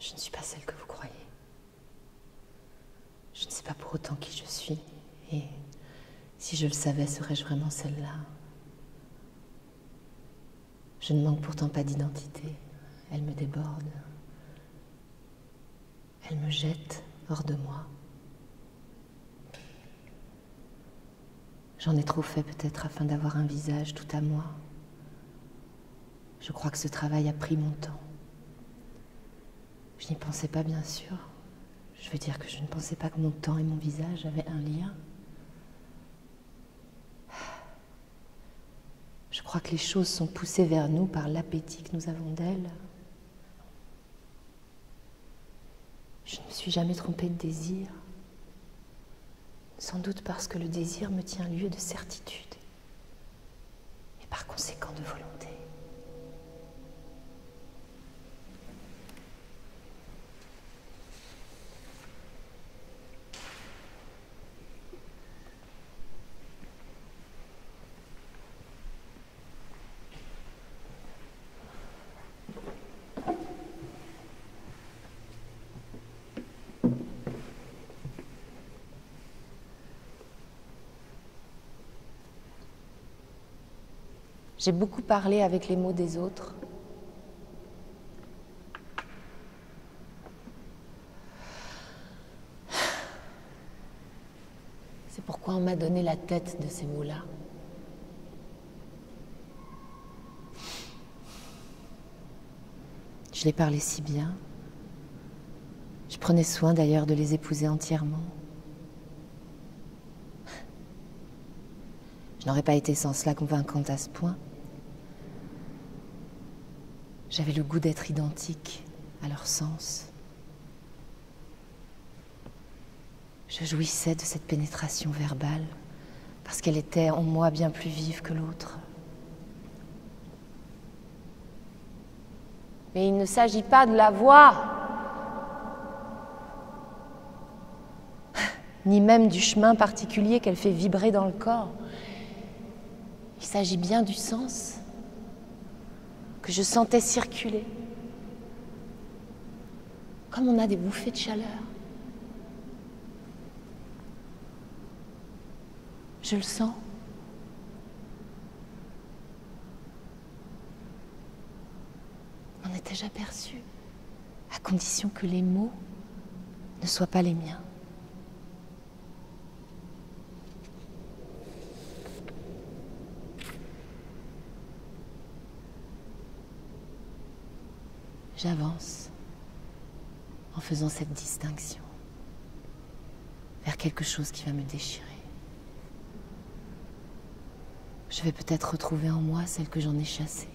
Je ne suis pas celle que vous croyez. Je ne sais pas pour autant qui je suis. Et si je le savais, serais-je vraiment celle-là? Je ne manque pourtant pas d'identité. Elle me déborde. Elle me jette hors de moi. J'en ai trop fait peut-être afin d'avoir un visage tout à moi. Je crois que ce travail a pris mon temps. Je n'y pensais pas, bien sûr. Je veux dire que je ne pensais pas que mon temps et mon visage avaient un lien. Je crois que les choses sont poussées vers nous par l'appétit que nous avons d'elles. Je ne me suis jamais trompée de désir. Sans doute parce que le désir me tient lieu de certitude et par conséquent de volonté. J'ai beaucoup parlé avec les mots des autres. C'est pourquoi on m'a donné la tête de ces mots-là. Je les parlais si bien. Je prenais soin d'ailleurs de les épouser entièrement. Je n'aurais pas été sans cela convaincante à ce point. J'avais le goût d'être identique à leur sens. Je jouissais de cette pénétration verbale parce qu'elle était en moi bien plus vive que l'autre. Mais il ne s'agit pas de la voix, ni même du chemin particulier qu'elle fait vibrer dans le corps. Il s'agit bien du sens que je sentais circuler, comme on a des bouffées de chaleur. Je le sens. M'en étais-je aperçue, à condition que les mots ne soient pas les miens. J'avance en faisant cette distinction vers quelque chose qui va me déchirer. Je vais peut-être retrouver en moi celle que j'en ai chassée.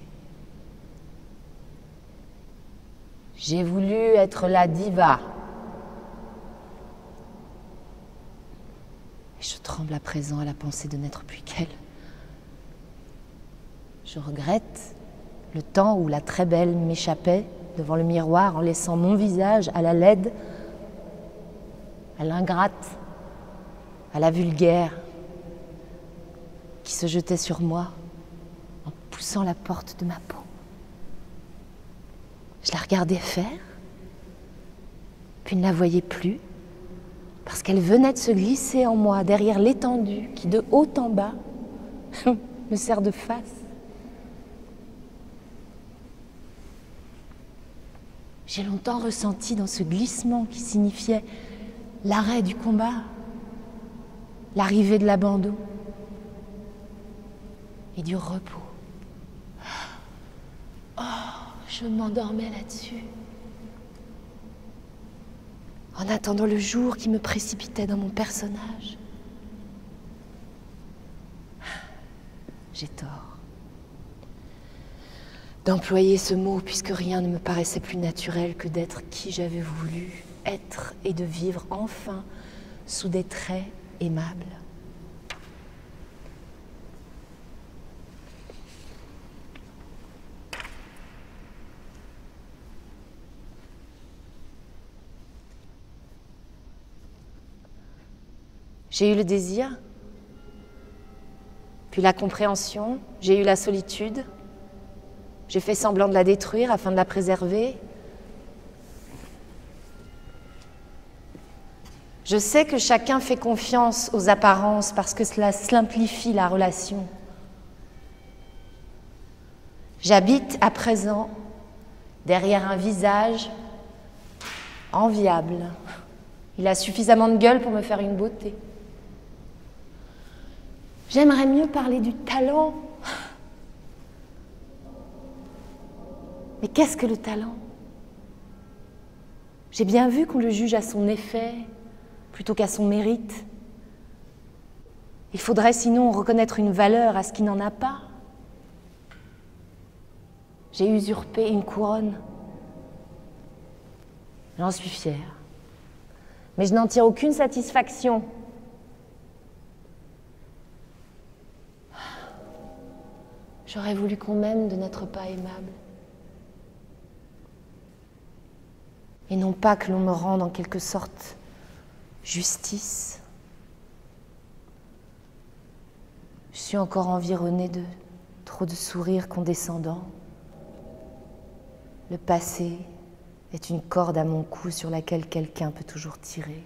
J'ai voulu être la diva. Et je tremble à présent à la pensée de n'être plus qu'elle. Je regrette le temps où la très belle m'échappait devant le miroir en laissant mon visage à la laide, à l'ingrate, à la vulgaire, qui se jetait sur moi en poussant la porte de ma peau. Je la regardais faire, puis ne la voyais plus, parce qu'elle venait de se glisser en moi derrière l'étendue qui, de haut en bas, me sert de face. J'ai longtemps ressenti dans ce glissement qui signifiait l'arrêt du combat, l'arrivée de l'abandon et du repos. Oh, je m'endormais là-dessus, en attendant le jour qui me précipitait dans mon personnage. J'ai tort d'employer ce mot, puisque rien ne me paraissait plus naturel que d'être qui j'avais voulu être et de vivre enfin sous des traits aimables. J'ai eu le désir, puis la compréhension, j'ai eu la solitude. J'ai fait semblant de la détruire afin de la préserver. Je sais que chacun fait confiance aux apparences parce que cela simplifie la relation. J'habite à présent derrière un visage enviable. Il a suffisamment de gueule pour me faire une beauté. J'aimerais mieux parler du talent. Mais qu'est-ce que le talent? J'ai bien vu qu'on le juge à son effet plutôt qu'à son mérite. Il faudrait sinon reconnaître une valeur à ce qui n'en a pas. J'ai usurpé une couronne. J'en suis fière. Mais je n'en tire aucune satisfaction. J'aurais voulu qu'on m'aime de n'être pas aimable. Et non pas que l'on me rende en quelque sorte justice. Je suis encore environnée de trop de sourires condescendants. Le passé est une corde à mon cou sur laquelle quelqu'un peut toujours tirer.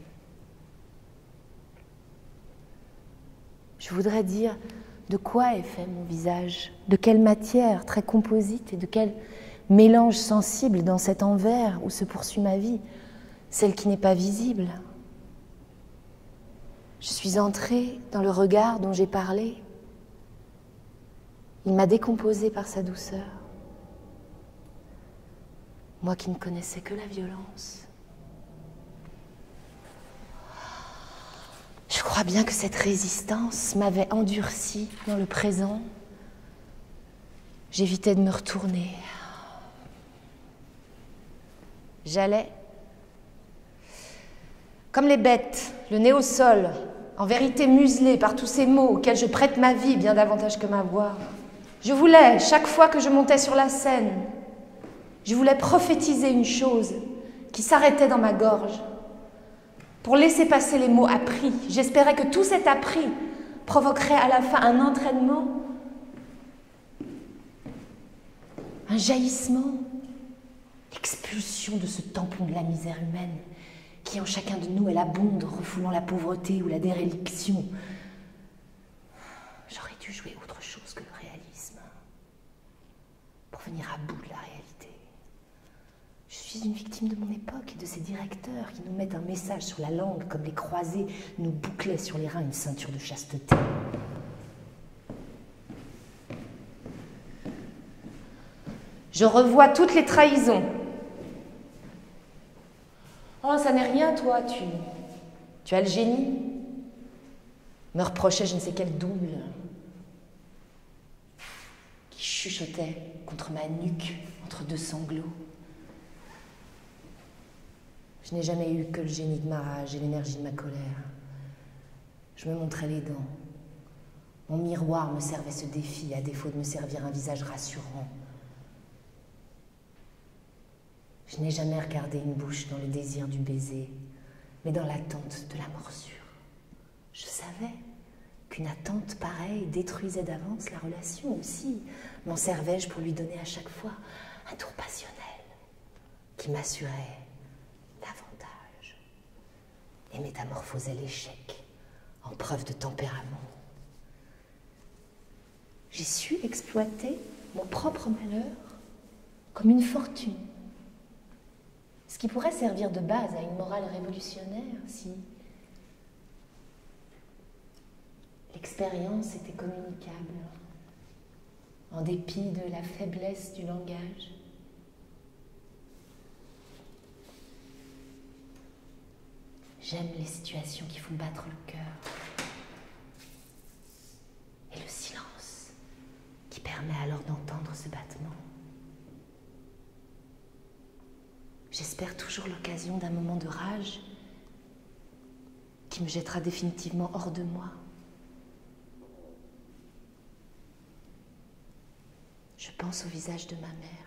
Je voudrais dire de quoi est fait mon visage, de quelle matière très composite et de quel mélange sensible dans cet envers où se poursuit ma vie, celle qui n'est pas visible. Je suis entrée dans le regard dont j'ai parlé. Il m'a décomposée par sa douceur. Moi qui ne connaissais que la violence. Je crois bien que cette résistance m'avait endurcie dans le présent. J'évitais de me retourner. J'allais, comme les bêtes, le nez au sol, en vérité muselée par tous ces mots auxquels je prête ma vie bien davantage que ma voix. Je voulais, chaque fois que je montais sur la scène, je voulais prophétiser une chose qui s'arrêtait dans ma gorge. Pour laisser passer les mots appris, j'espérais que tout cet appris provoquerait à la fin un entraînement, un jaillissement, l'expulsion de ce tampon de la misère humaine qui en chacun de nous est la bonde refoulant la pauvreté ou la déréliction. J'aurais dû jouer autre chose que le réalisme pour venir à bout de la réalité. Je suis une victime de mon époque et de ces directeurs qui nous mettent un message sur la langue comme les croisés nous bouclaient sur les reins une ceinture de chasteté. Je revois toutes les trahisons. Oh, ça n'est rien, toi, tu as le génie. Me reprochait je ne sais quel double qui chuchotait contre ma nuque entre deux sanglots. Je n'ai jamais eu que le génie de ma rage et l'énergie de ma colère. Je me montrais les dents. Mon miroir me servait ce défi, à défaut de me servir un visage rassurant. Je n'ai jamais regardé une bouche dans le désir du baiser, mais dans l'attente de la morsure. Je savais qu'une attente pareille détruisait d'avance la relation aussi. M'en servais-je pour lui donner à chaque fois un tour passionnel qui m'assurait davantage et métamorphosait l'échec en preuve de tempérament. J'ai su exploiter mon propre malheur comme une fortune. Ce qui pourrait servir de base à une morale révolutionnaire si l'expérience était communicable, en dépit de la faiblesse du langage. J'aime les situations qui font battre le cœur et le silence qui permet alors d'entendre ce battement. J'espère toujours l'occasion d'un moment de rage qui me jettera définitivement hors de moi. Je pense au visage de ma mère.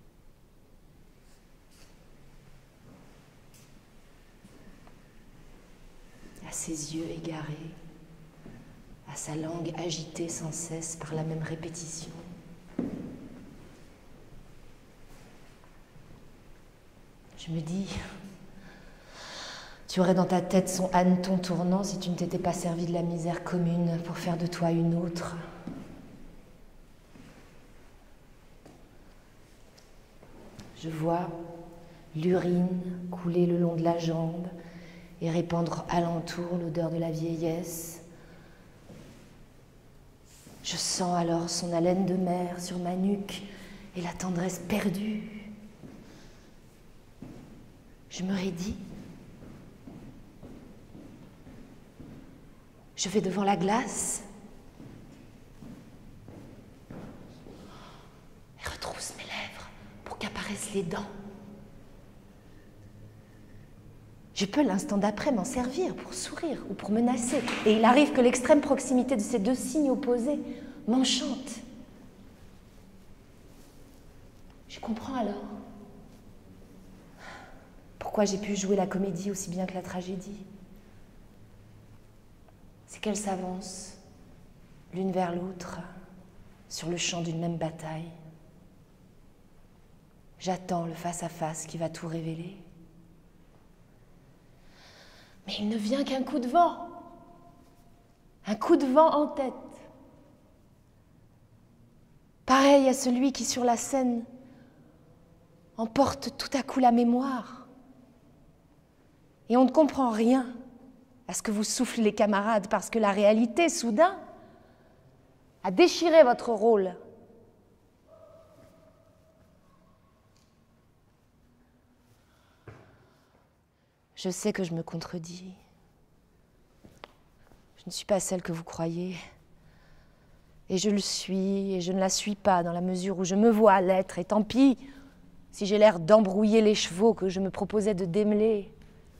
À ses yeux égarés, à sa langue agitée sans cesse par la même répétition. Je me dis, tu Tu aurais dans ta tête son hanneton tournant si tu ne t'étais pas servi de la misère commune pour faire de toi une autre. Je vois l'urine couler le long de la jambe et répandre alentour l'odeur de la vieillesse. Je sens alors son haleine de mer sur ma nuque et la tendresse perdue. Je me raidis. Je vais devant la glace et retrousse mes lèvres pour qu'apparaissent les dents. Je peux l'instant d'après m'en servir pour sourire ou pour menacer. Et il arrive que l'extrême proximité de ces deux signes opposés m'enchante. Je comprends alors pourquoi j'ai pu jouer la comédie aussi bien que la tragédie. C'est qu'elles s'avancent l'une vers l'autre sur le champ d'une même bataille. J'attends le face-à-face qui va tout révéler. Mais il ne vient qu'un coup de vent. Un coup de vent en tête. Pareil à celui qui, sur la scène, emporte tout à coup la mémoire. Et on ne comprend rien à ce que vous soufflent les camarades, parce que la réalité, soudain, a déchiré votre rôle. Je sais que je me contredis. Je ne suis pas celle que vous croyez. Et je le suis, et je ne la suis pas dans la mesure où je me vois l'être. Et tant pis si j'ai l'air d'embrouiller les chevaux que je me proposais de démêler.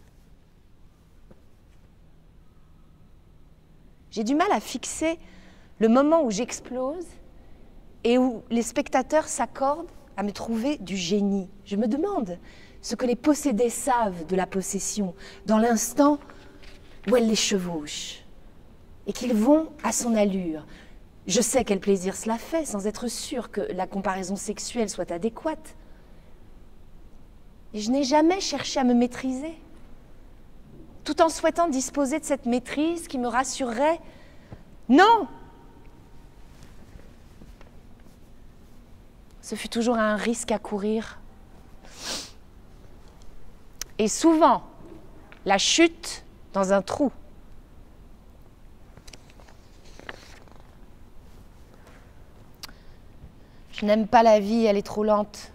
J'ai du mal à fixer le moment où j'explose et où les spectateurs s'accordent à me trouver du génie. Je me demande ce que les possédés savent de la possession dans l'instant où elle les chevauche et qu'ils vont à son allure. Je sais quel plaisir cela fait sans être sûre que la comparaison sexuelle soit adéquate. Et je n'ai jamais cherché à me maîtriser, tout en souhaitant disposer de cette maîtrise qui me rassurerait. Non! Ce fut toujours un risque à courir. Et souvent, la chute dans un trou. Je n'aime pas la vie, elle est trop lente.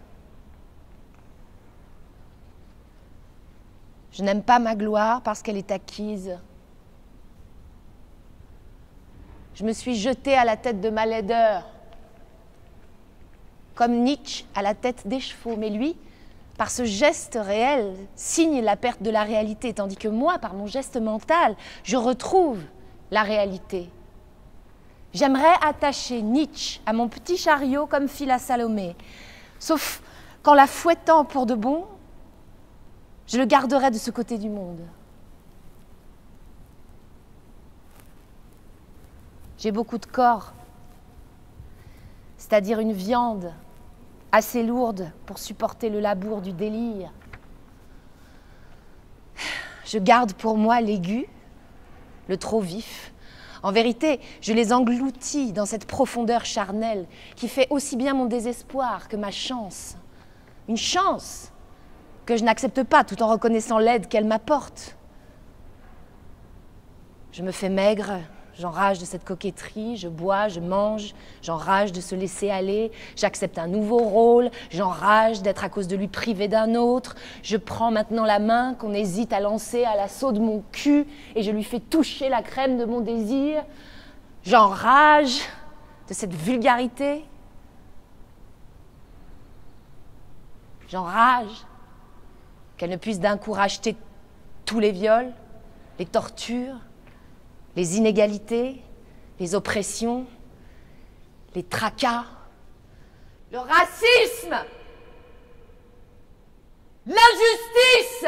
Je n'aime pas ma gloire parce qu'elle est acquise. Je me suis jetée à la tête de ma laideur, comme Nietzsche à la tête des chevaux. Mais lui, par ce geste réel, signe la perte de la réalité, tandis que moi, par mon geste mental, je retrouve la réalité. J'aimerais attacher Nietzsche à mon petit chariot comme fil à Salomé, sauf qu'en la fouettant pour de bon, je le garderai de ce côté du monde. J'ai beaucoup de corps, c'est-à-dire une viande assez lourde pour supporter le labour du délire. Je garde pour moi l'aigu, le trop vif. En vérité, je les engloutis dans cette profondeur charnelle qui fait aussi bien mon désespoir que ma chance. Une chance que je n'accepte pas tout en reconnaissant l'aide qu'elle m'apporte. Je me fais maigre, j'enrage de cette coquetterie, je bois, je mange, j'enrage de se laisser aller, j'accepte un nouveau rôle, j'enrage d'être à cause de lui privé d'un autre, je prends maintenant la main qu'on hésite à lancer à l'assaut de mon cul et je lui fais toucher la crème de mon désir, j'enrage de cette vulgarité, j'enrage qu'elle ne puisse d'un coup racheter tous les viols, les tortures, les inégalités, les oppressions, les tracas, le racisme, l'injustice.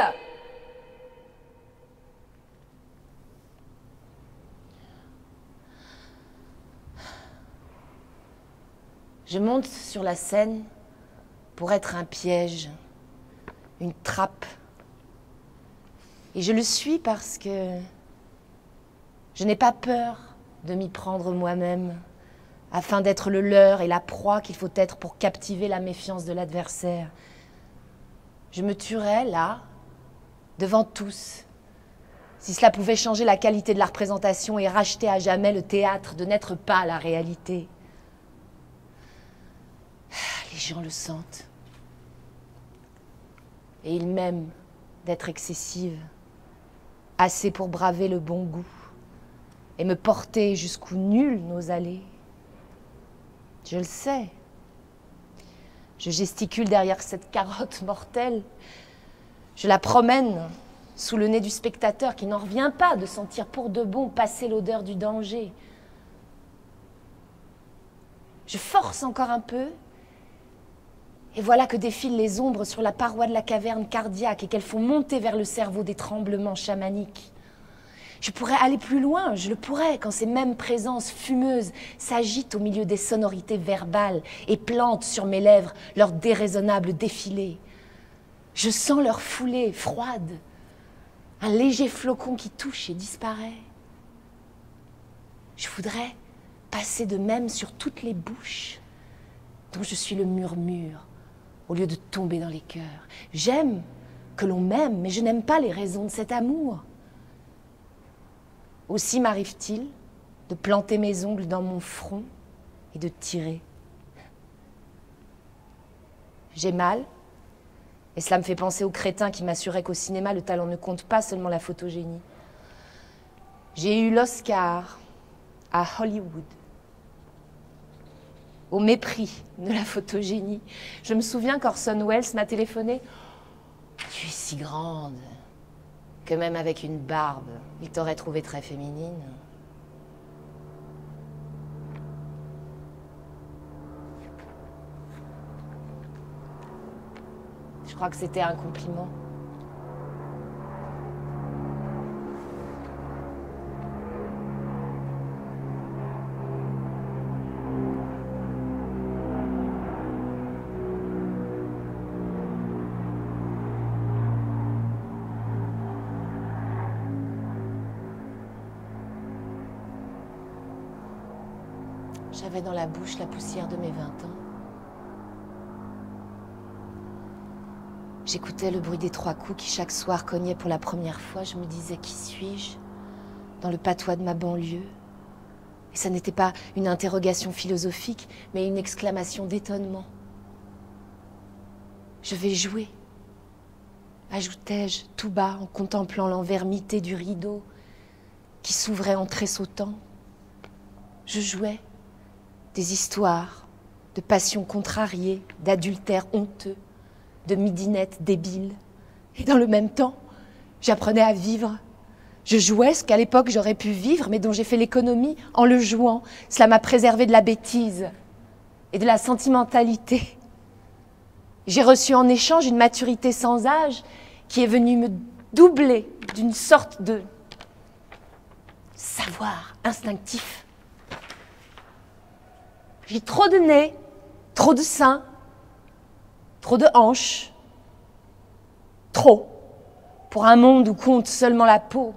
Je monte sur la scène pour être un piège, une trappe. Et je le suis parce que je n'ai pas peur de m'y prendre moi-même, afin d'être le leurre et la proie qu'il faut être pour captiver la méfiance de l'adversaire. Je me tuerais là, devant tous, si cela pouvait changer la qualité de la représentation et racheter à jamais le théâtre de n'être pas la réalité. Les gens le sentent. Et ils m'aiment d'être excessive, assez pour braver le bon goût et me porter jusqu'où nul n'ose aller. Je le sais. Je gesticule derrière cette carotte mortelle. Je la promène sous le nez du spectateur qui n'en revient pas de sentir pour de bon passer l'odeur du danger. Je force encore un peu, et voilà que défilent les ombres sur la paroi de la caverne cardiaque et qu'elles font monter vers le cerveau des tremblements chamaniques. Je pourrais aller plus loin, je le pourrais, quand ces mêmes présences fumeuses s'agitent au milieu des sonorités verbales et plantent sur mes lèvres leur déraisonnable défilé. Je sens leur foulée froide, un léger flocon qui touche et disparaît. Je voudrais passer de même sur toutes les bouches dont je suis le murmure, au lieu de tomber dans les cœurs. J'aime que l'on m'aime, mais je n'aime pas les raisons de cet amour. Aussi m'arrive-t-il de planter mes ongles dans mon front et de tirer. J'ai mal, et cela me fait penser au crétin qui m'assurait qu'au cinéma, le talent ne compte pas seulement la photogénie. J'ai eu l'Oscar à Hollywood, au mépris de la photogénie. Je me souviens qu'Orson Welles m'a téléphoné. « Tu es si grande que même avec une barbe, il t'aurait trouvée très féminine. » Je crois que c'était un compliment. J'avais dans la bouche la poussière de mes 20 ans. J'écoutais le bruit des 3 coups qui chaque soir cognaient pour la première fois. Je me disais, qui suis-je dans le patois de ma banlieue? Et ça n'était pas une interrogation philosophique, mais une exclamation d'étonnement. Je vais jouer, ajoutai-je tout bas en contemplant l'envers mité du rideau qui s'ouvrait en tressautant. Je jouais des histoires de passions contrariées, d'adultères honteux, de midinettes débiles. Et dans le même temps, j'apprenais à vivre. Je jouais ce qu'à l'époque j'aurais pu vivre, mais dont j'ai fait l'économie en le jouant. Cela m'a préservé de la bêtise et de la sentimentalité. J'ai reçu en échange une maturité sans âge qui est venue me doubler d'une sorte de savoir instinctif. J'ai trop de nez, trop de seins, trop de hanches, trop, pour un monde où compte seulement la peau.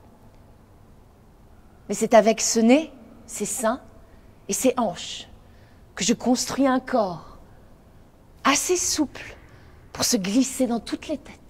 Mais c'est avec ce nez, ces seins et ces hanches que je construis un corps assez souple pour se glisser dans toutes les têtes.